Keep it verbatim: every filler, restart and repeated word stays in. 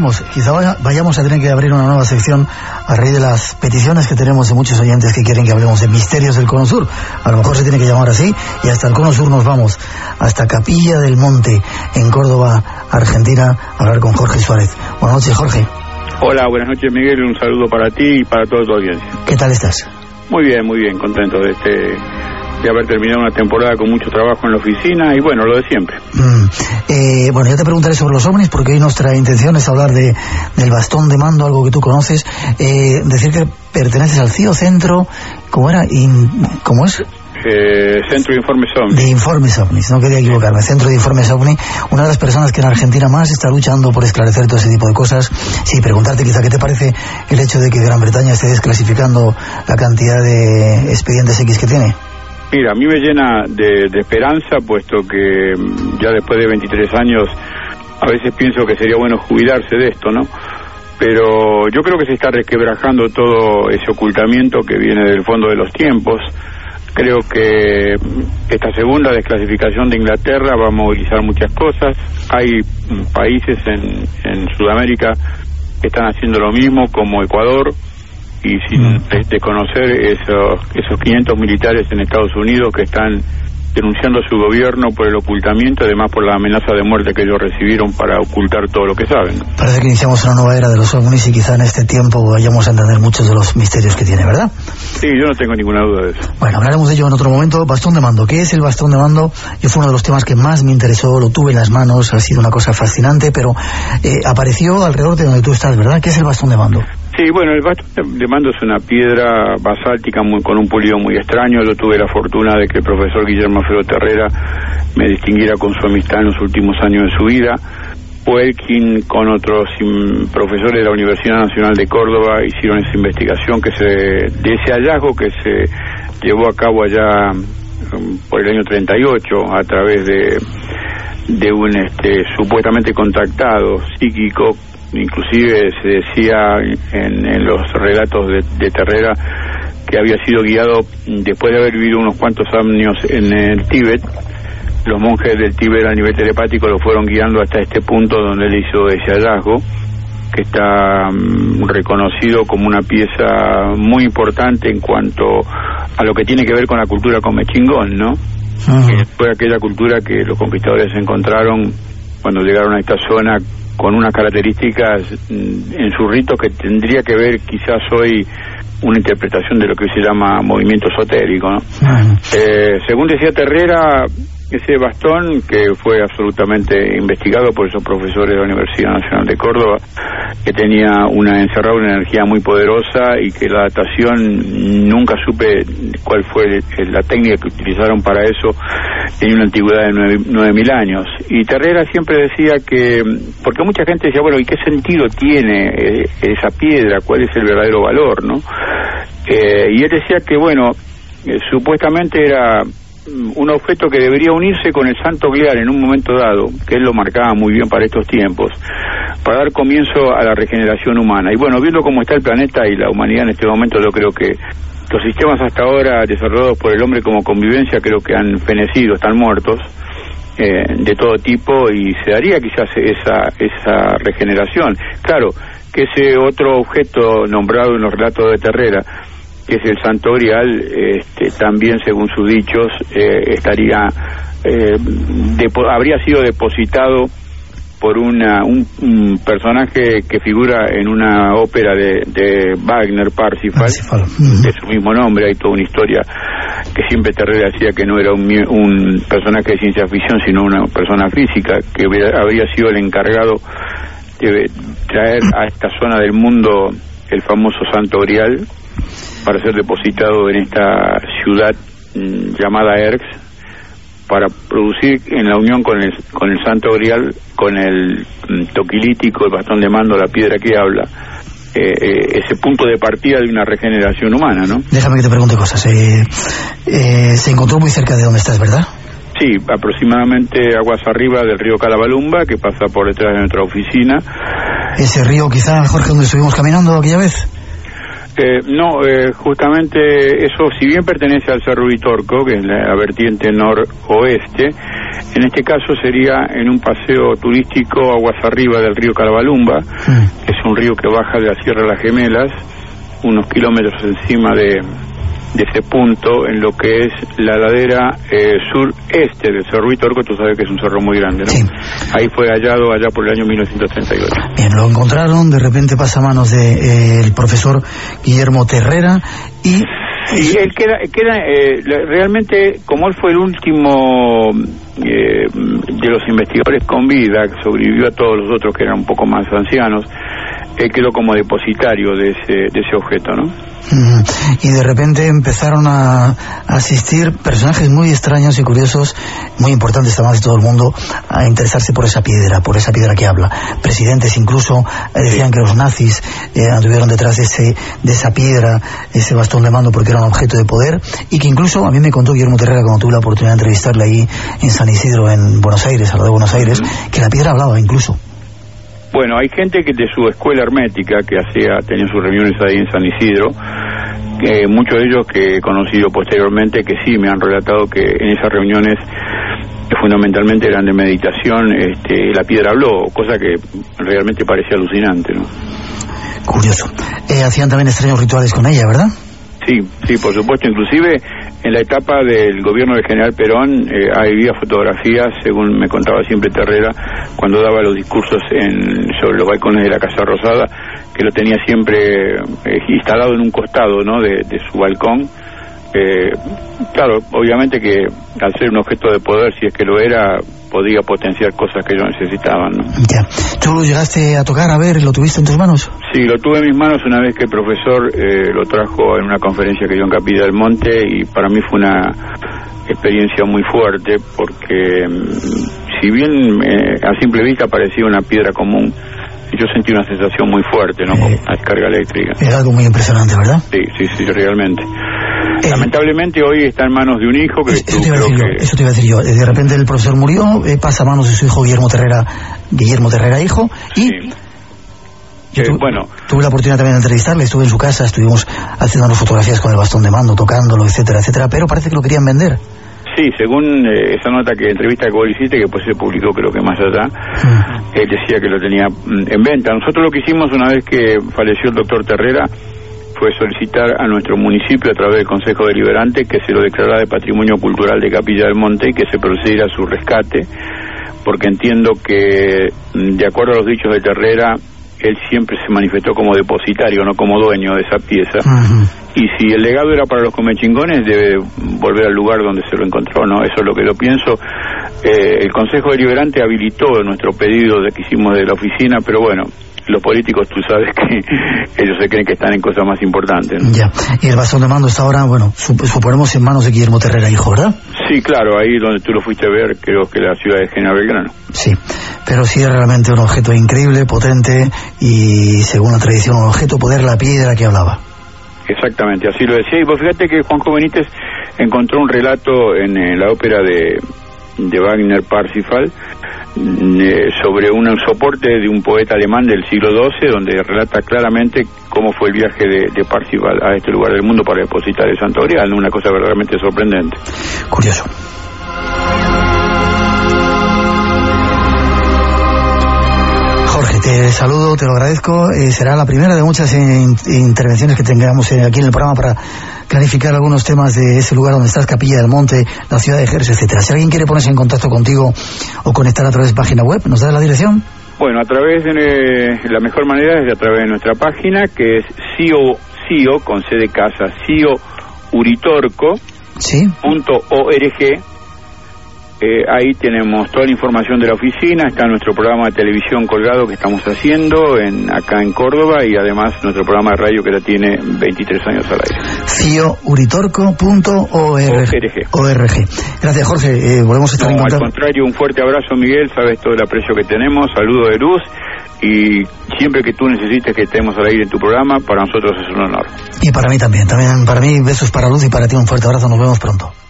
veremos. Quizá vaya, vayamos a tener que abrir una nueva sección a raíz de las peticiones que tenemos de muchos oyentes que quieren que hablemos de misterios del Cono Sur. A lo mejor se tiene que llamar así, y hasta el Cono Sur nos vamos, hasta Capilla del Monte, en Córdoba, Argentina, a hablar con Jorge Suárez. Buenas noches, Jorge. Hola, buenas noches, Miguel. Un saludo para ti y para toda tu audiencia. ¿Qué tal estás? Muy bien, muy bien. Contento de este... de haber terminado una temporada con mucho trabajo en la oficina y bueno, lo de siempre. Mm. Eh, bueno, ya te preguntaré sobre los ovnis porque hoy nuestra intención es hablar de del bastón de mando, algo que tú conoces. Eh, decir que perteneces al C I O, Centro, ¿cómo era? In, ¿Cómo es? Eh, Centro de Informes OVNI. De Informes OVNIs, no quería equivocarme. Centro de Informes OVNI, una de las personas que en Argentina más está luchando por esclarecer todo ese tipo de cosas. Sí, preguntarte quizá qué te parece el hecho de que Gran Bretaña esté desclasificando la cantidad de expedientes X que tiene. Mira, a mí me llena de, de esperanza, puesto que ya después de veintitrés años a veces pienso que sería bueno jubilarse de esto, ¿no? Pero yo creo que se está resquebrajando todo ese ocultamiento que viene del fondo de los tiempos. Creo que esta segunda desclasificación de Inglaterra va a movilizar muchas cosas. Hay países en, en Sudamérica que están haciendo lo mismo, como Ecuador, y sin desconocer esos, esos quinientos militares en Estados Unidos que están denunciando a su gobierno por el ocultamiento, además por la amenaza de muerte que ellos recibieron para ocultar todo lo que saben. Parece que iniciamos una nueva era de los ovnis y quizá en este tiempo vayamos a entender muchos de los misterios que tiene, ¿verdad? Sí, yo no tengo ninguna duda de eso. Bueno, hablaremos de ello en otro momento. Bastón de mando. ¿Qué es el bastón de mando? Yo fue uno de los temas que más me interesó, lo tuve en las manos, ha sido una cosa fascinante, pero eh, apareció alrededor de donde tú estás, ¿verdad? ¿Qué es el bastón de mando? Sí, bueno, el bastón de mando es una piedra basáltica muy, con un pulido muy extraño. Yo tuve la fortuna de que el profesor Guillermo Alfredo Terrera me distinguiera con su amistad en los últimos años de su vida. Fue él quien, con otros um, profesores de la Universidad Nacional de Córdoba, hicieron esa investigación que se de ese hallazgo que se llevó a cabo allá um, por el año treinta y ocho a través de de un este supuestamente contactado psíquico. Inclusive se decía en, en los relatos de, de Terrera que había sido guiado después de haber vivido unos cuantos años en el Tíbet. Los monjes del Tíbet a nivel telepático lo fueron guiando hasta este punto donde él hizo ese hallazgo, que está um, reconocido como una pieza muy importante en cuanto a lo que tiene que ver con la cultura comechingón, ¿no? Uh-huh. Que fue aquella cultura que los conquistadores encontraron cuando llegaron a esta zona, con unas características en su rito que tendría que ver quizás hoy una interpretación de lo que se llama movimiento esotérico, ¿no? Uh-huh. Eh, según decía Terrera, ese bastón, que fue absolutamente investigado por esos profesores de la Universidad Nacional de Córdoba, que tenía una encerrada una energía muy poderosa y que la datación nunca supe cuál fue la técnica que utilizaron para eso, tenía una antigüedad de nueve mil años. Y Terrera siempre decía que, porque mucha gente decía, bueno, ¿y qué sentido tiene eh, esa piedra? ¿Cuál es el verdadero valor, no? Eh, y él decía que, bueno, eh, supuestamente era un objeto que debería unirse con el Santo Grial en un momento dado, que él lo marcaba muy bien para estos tiempos, para dar comienzo a la regeneración humana. Y bueno, viendo cómo está el planeta y la humanidad en este momento, yo creo que los sistemas hasta ahora desarrollados por el hombre como convivencia creo que han fenecido, están muertos, eh, de todo tipo, y se daría quizás esa, esa regeneración. Claro, que ese otro objeto nombrado en los relatos de Terrera, que es el Santo Grial, este, también según sus dichos eh, estaría eh, depo- habría sido depositado por una un, un personaje que figura en una ópera de, de Wagner, Parsifal, Parsifal. Uh-huh. De su mismo nombre. Hay toda una historia que siempre Terrera decía que no era un, un personaje de ciencia ficción, sino una persona física, que hubiera, habría sido el encargado de traer a esta zona del mundo el famoso Santo Grial para ser depositado en esta ciudad mmm, llamada Erx, para producir en la unión con el con el Santo Grial, con el mmm, toquilítico, el bastón de mando, la piedra que habla, eh, eh, ese punto de partida de una regeneración humana, ¿no? Déjame que te pregunte cosas. Eh, eh, se encontró muy cerca de donde estás, ¿verdad? Sí, aproximadamente aguas arriba del río Calabalumba, que pasa por detrás de nuestra oficina. ¿Ese río quizá, Jorge, donde estuvimos caminando aquella vez? Eh, no, eh, justamente eso, si bien pertenece al Cerro Uritorco, que es la, la vertiente noroeste, en este caso sería en un paseo turístico aguas arriba del río Carabalumba, mm. que es un río que baja de la Sierra de las Gemelas, unos kilómetros encima de, de ese punto, en lo que es la ladera eh, sureste del Cerro Uritorco. Tú sabes que es un cerro muy grande, ¿no? Sí. Ahí fue hallado allá por el año mil novecientos treinta y ocho. Bien, lo encontraron, de repente pasa a manos del de, eh, profesor Guillermo Terrera y... Y él queda, queda eh, realmente, como él fue el último eh, de los investigadores con vida, que sobrevivió a todos los otros que eran un poco más ancianos, él quedó como depositario de ese, de ese objeto, ¿no? Y de repente empezaron a asistir personajes muy extraños y curiosos, muy importantes además de todo el mundo, a interesarse por esa piedra, por esa piedra que habla. Presidentes incluso eh, decían que los nazis eh, anduvieron detrás de ese de esa piedra, ese bastón de mando, porque era un objeto de poder, y que incluso a mí me contó Guillermo Terrera, cuando tuve la oportunidad de entrevistarle ahí en San Isidro, en Buenos Aires, a lo de Buenos Aires, uh-huh. que la piedra hablaba incluso. Bueno, hay gente que de su escuela hermética, que hacía, tenía sus reuniones ahí en San Isidro, eh, muchos de ellos que he conocido posteriormente, que sí me han relatado que en esas reuniones que fundamentalmente eran de meditación, este, la piedra habló, cosa que realmente parecía alucinante, ¿no? Curioso. Eh, hacían también extraños rituales con ella, ¿verdad? Sí, sí, por supuesto. Inclusive en la etapa del gobierno del general Perón eh, había fotografías, según me contaba siempre Terrera, cuando daba los discursos en, sobre los balcones de la Casa Rosada, que lo tenía siempre eh, instalado en un costado, ¿no?, de, de su balcón. Eh, claro, obviamente que al ser un objeto de poder, si es que lo era, podía potenciar cosas que ellos necesitaban, ¿no? Ya. ¿Tú lo llegaste a tocar, a ver, lo tuviste en tus manos? Sí, lo tuve en mis manos una vez que el profesor eh, lo trajo en una conferencia que dio en Capilla del Monte, y para mí fue una experiencia muy fuerte, porque si bien eh, a simple vista parecía una piedra común, yo sentí una sensación muy fuerte, ¿no?, eh, con una descarga eléctrica. Es algo muy impresionante, ¿verdad? Sí, sí, sí, realmente. Eh, Lamentablemente hoy está en manos de un hijo que... Eso, eso, te, iba creo que... Yo, eso te iba a decir yo. De repente el profesor murió, eh, pasa a manos de su hijo Guillermo Terrera, Guillermo Terrera hijo, y... Sí. Yo eh, tu, bueno. tuve la oportunidad también de entrevistarle, estuve en su casa, estuvimos haciéndonos fotografías con el bastón de mando, tocándolo, etcétera, etcétera, pero parece que lo querían vender. Sí, según eh, esa nota que entrevista que vos hiciste, que después se publicó creo que más allá, mm. él decía que lo tenía mm, en venta. Nosotros lo que hicimos una vez que falleció el doctor Terrera fue solicitar a nuestro municipio, a través del Consejo Deliberante, que se lo declarara de Patrimonio Cultural de Capilla del Monte y que se procediera a su rescate, porque entiendo que, de acuerdo a los dichos de Terrera, él siempre se manifestó como depositario, no como dueño de esa pieza. Uh-huh. Y si el legado era para los comechingones, debe volver al lugar donde se lo encontró, ¿no? Eso es lo que yo pienso. Eh, el Consejo Deliberante habilitó nuestro pedido de que hicimos de la oficina, pero bueno, los políticos, tú sabes que ellos se creen que están en cosas más importantes, ¿no? Ya. Y el bastón de mando está ahora, bueno, sup- suponemos en manos de Guillermo Terrera hijo, ¿verdad? Sí, claro, ahí donde tú lo fuiste a ver, creo que la ciudad de General Belgrano. Sí, pero sí es realmente un objeto increíble, potente, y según la tradición un objeto poder, la piedra que hablaba. Exactamente, así lo decía. Y vos fíjate que Juanjo Benítez encontró un relato en, en la ópera de, de Wagner, Parsifal, eh, sobre un soporte de un poeta alemán del siglo doce, donde relata claramente cómo fue el viaje de, de Parsifal a este lugar del mundo para depositar el Santo Grial, una cosa verdaderamente sorprendente. Curioso. Jorge, te saludo, te lo agradezco. Eh, será la primera de muchas in- intervenciones que tengamos eh, aquí en el programa para clarificar algunos temas de ese lugar donde estás, Capilla del Monte, la ciudad de Jerez, etcétera. Si alguien quiere ponerse en contacto contigo o conectar a través de página web, ¿nos da la dirección? Bueno, a través de eh, la mejor manera es a través de nuestra página, que es cio, cio con C de casa, cio uritorco ¿Sí? punto org. Eh, ahí tenemos toda la información de la oficina, está nuestro programa de televisión colgado que estamos haciendo en acá en Córdoba, y además nuestro programa de radio que ya tiene veintitrés años al aire. cio uritorco punto org. Gracias, Jorge. Eh, volvemos a estar no, en contacto. Al contrario, un fuerte abrazo, Miguel. Sabes todo el aprecio que tenemos. Saludo de luz. Y siempre que tú necesites que estemos al aire en tu programa, para nosotros es un honor. Y para mí también. También para mí, besos para Luz, y para ti un fuerte abrazo. Nos vemos pronto.